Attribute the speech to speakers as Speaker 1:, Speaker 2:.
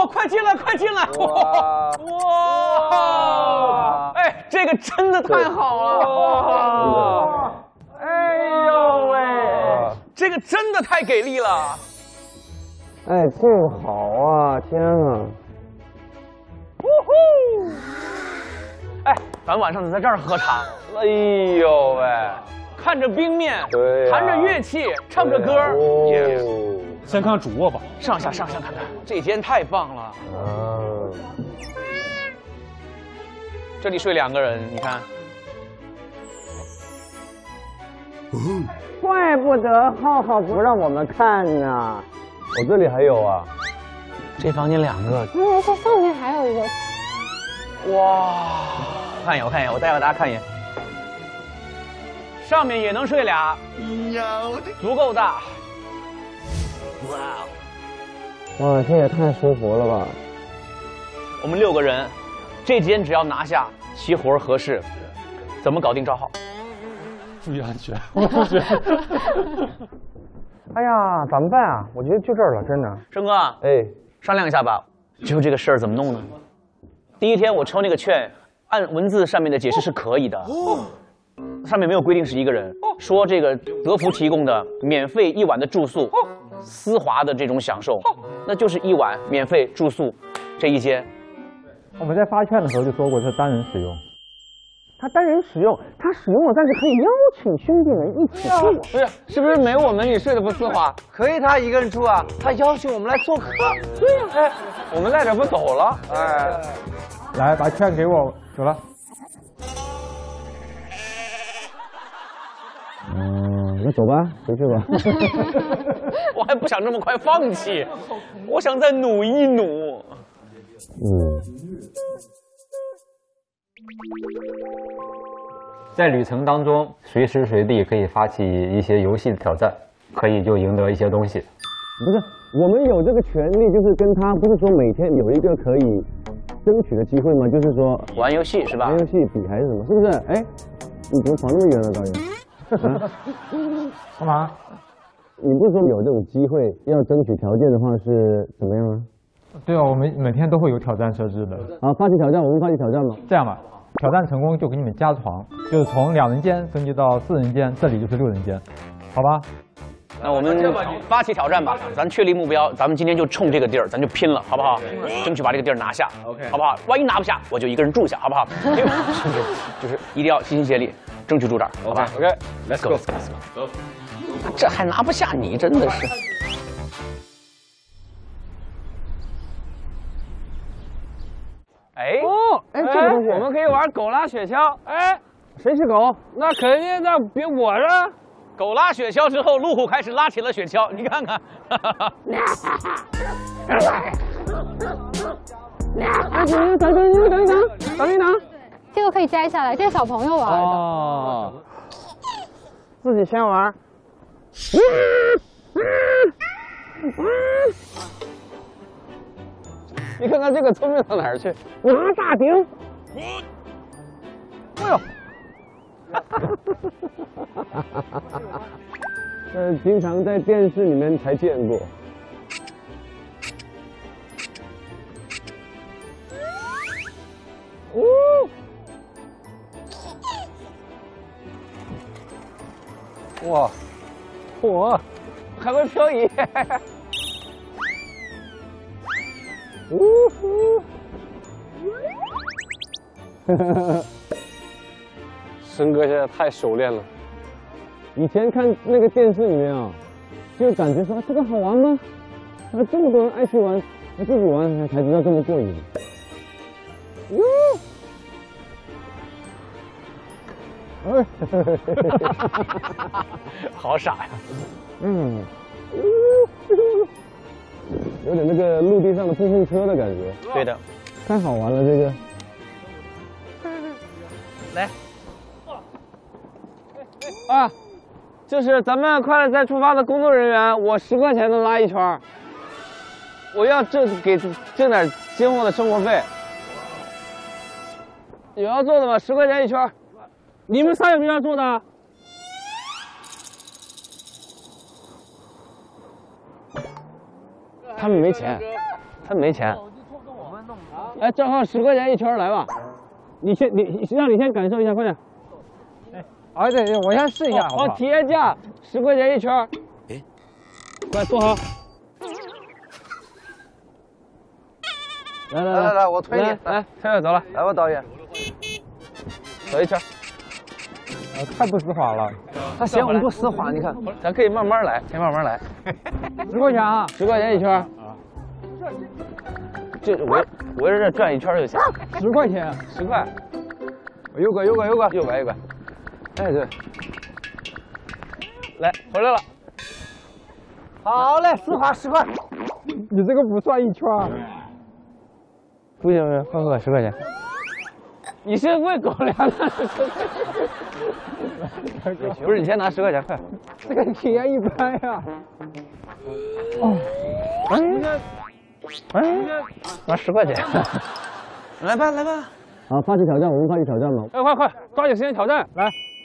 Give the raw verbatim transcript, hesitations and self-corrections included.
Speaker 1: 快进来，快进来！哇哇！哎，这个真的太好了！哇！哎呦喂，这个真的太给力了！
Speaker 2: 哎，这个好啊！天啊！
Speaker 1: 呜呼！哎，咱晚上在这儿喝茶。哎呦喂，看着冰面，
Speaker 2: 对、啊，
Speaker 1: 弹着乐器，唱着歌。
Speaker 2: 哦、
Speaker 1: yes
Speaker 3: 先看看主卧吧，
Speaker 1: 上下上下看看，这间太棒了。
Speaker 2: 嗯，
Speaker 1: 这里睡两个人，你看。
Speaker 2: 怪不得浩浩不让我们看呢。我这里还有啊，
Speaker 1: 这房间两个。
Speaker 4: 嗯，这上面还有一个。
Speaker 1: 哇，看一眼，我看一眼，我带着大家看一眼。上面也能睡俩，足够大。哇，
Speaker 2: 哇，这也太舒服了吧！
Speaker 1: 我们六个人，这间只要拿下，齐活合适，怎么搞定赵浩？
Speaker 3: 注意安全，我出去。
Speaker 2: 哎呀，怎么办啊？我觉得就这儿了，真的。
Speaker 1: 生哥，
Speaker 2: 哎，
Speaker 1: 商量一下吧，就这个事儿怎么弄呢？第一天我抽那个券，按文字上面的解释是可以的。哦。上面没有规定是一个人，说这个德福提供的免费一晚的住宿，丝滑的这种享受，那就是一晚免费住宿这一间。
Speaker 5: 我们在发券的时候就说过是单人使用，他单人使用，他使用了，但是可以邀请兄弟们一起住。
Speaker 2: 不是，是不是没有我们你睡得不丝滑？可以他一个人住啊，他邀请我们来做客。对呀、啊，哎，我们在这不走了？哎，
Speaker 5: 来把券给我，走了。
Speaker 2: 嗯，那走吧，回去吧。
Speaker 1: 我还不想这么快放弃，我想再努一努。
Speaker 2: 嗯，
Speaker 6: 在旅程当中，随时随地可以发起一些游戏挑战，可以就赢得一些东西。
Speaker 2: 不是，我们有这个权利，就是跟他不是说每天有一个可以争取的机会吗？就是说
Speaker 1: 玩游戏是吧？
Speaker 2: 玩游戏比还是什么？是不是？哎，你怎么跑那么远了，导演？
Speaker 5: 干嘛？
Speaker 2: 你不是说有这种机会要争取条件的话是怎么样啊？
Speaker 5: 对啊，我们每天都会有挑战设置的。
Speaker 2: 啊，发起挑战，我们发起挑战嘛。
Speaker 5: 这样吧，挑战成功就给你们加床，就是从两人间升级到四人间，这里就是六人间，好吧？
Speaker 1: 那我们发起挑战吧，咱确立目标，咱们今天就冲这个地儿，咱就拼了，好不好？争取把这个地儿拿下 ，OK， 好不好？万一拿不下，我就一个人住下，好不好？因为就是一定要齐心协力，争取住这儿，好吧
Speaker 3: ？OK，Let's go，
Speaker 1: 这还拿不下你，真的是。哎
Speaker 2: 哦，哎，这个东西
Speaker 1: 我们可以玩狗拉雪橇。哎，
Speaker 2: 谁是狗？
Speaker 1: 那肯定，那别我了。狗拉雪橇之后，路虎开始拉起了雪橇，你看看。
Speaker 2: 哎，等等等等等等等一等，
Speaker 4: 这个可以摘下来，这是小朋友玩的。
Speaker 2: 哦，自己先玩。你看看这个聪明到哪儿去？拿大顶！哎呦！呃，经常在电视里面才见过。哦！哇！嚯！还会漂移！呜呼！申哥现在太熟练了。以前看那个电视里面啊，就感觉说这个好玩吗？啊，这么多人爱去玩，他自己玩才知道这么过瘾。哟！哎，
Speaker 1: 好傻呀！
Speaker 2: 嗯，有点那个陆地上的碰碰车的感觉。
Speaker 1: 对的，
Speaker 2: 太好玩了这个。
Speaker 1: 来，
Speaker 2: 啊，就是咱们快乐再出发的工作人员，我十块钱能拉一圈，我要挣给挣点今后的生活费。有要做的吗？十块钱一圈。你们仨有没有要做的？他们没钱，他们没钱。 来，正好十块钱一圈，来吧。你先，你让你先感受一下，快点。
Speaker 5: 哎，啊对对，我先试一下，好不
Speaker 2: 哦，
Speaker 5: 好？
Speaker 2: 体验价十块钱一圈。哎，快坐好。来来
Speaker 5: 来来来，我推你，
Speaker 2: 来来，推着走了。
Speaker 5: 来吧，导演。
Speaker 2: 走一圈。
Speaker 5: 呃，太不丝滑了。他嫌我们不丝滑，你看。
Speaker 2: 咱可以慢慢来，先慢慢来。
Speaker 5: 十块钱啊，
Speaker 2: 十块钱一圈。啊。就围围着这转一圈就行。
Speaker 5: 十块钱，
Speaker 2: 十块。
Speaker 5: 有个有个有个，
Speaker 2: 右拐右拐。
Speaker 5: 哎对。
Speaker 2: 来，回来了。
Speaker 5: 好嘞，丝滑十块。你这个不算一圈。
Speaker 2: 不行不行，快快十块钱。你是喂狗粮的？不是，你先拿十块钱，快。
Speaker 5: 这个体验一般呀。哦。哎。哎。
Speaker 2: 拿十块钱。
Speaker 5: 来吧来吧。
Speaker 2: 好，发起挑战，我们发起挑战吧。快快快，抓紧时间挑战，来。